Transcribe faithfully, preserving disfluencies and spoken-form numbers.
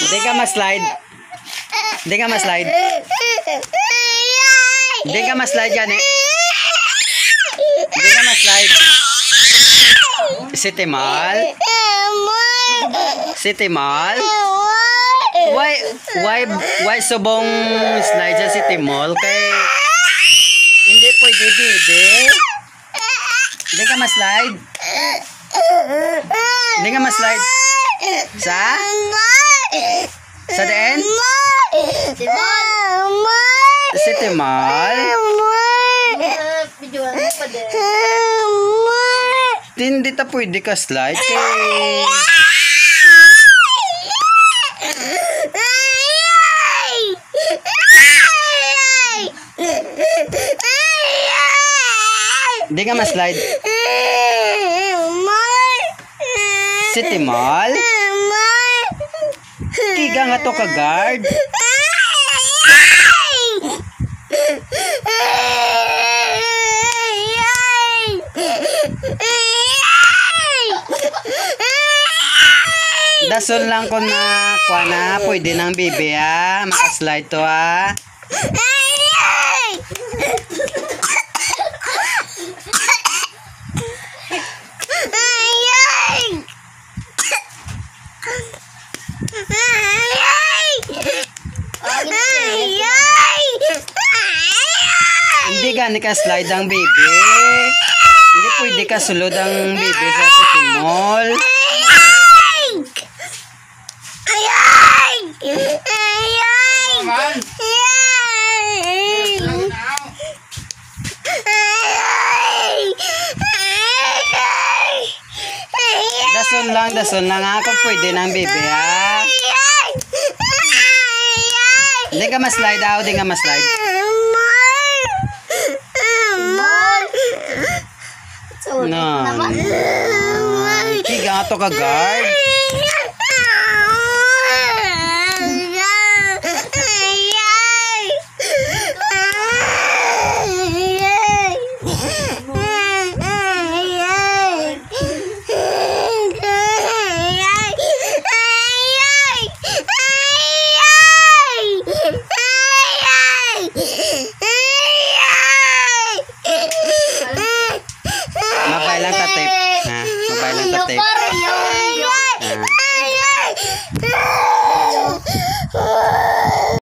Di ka ma-slide. Di ka ma-slide. Di ka ma-slide yan eh. Di ka ma-slide. Si Timal. Si Timal. Why, why, why subong slide siya si Timol? Kay, hindi pwede, baby. Hindi ka ma-slide. Hindi ka ma-slide. Sa? Sa din? Si Timal. Hindi ta pwede ka slide. Kay, di ka ma-slide. Si Timal. Tiga nga to ka-guard. Dason lang ko na kuha na. Pwede nang bibi ha. Maka-slide to ha. Hindi gani ka slide ang baby. Hindi pwede ka sulod ang baby sa si Timol. Dason lang, dason lang ako. Pwede ng baby ha. Hindi ka ma-slide ako, hindi ka ma-slide. No. Tiga nga to ka-guard.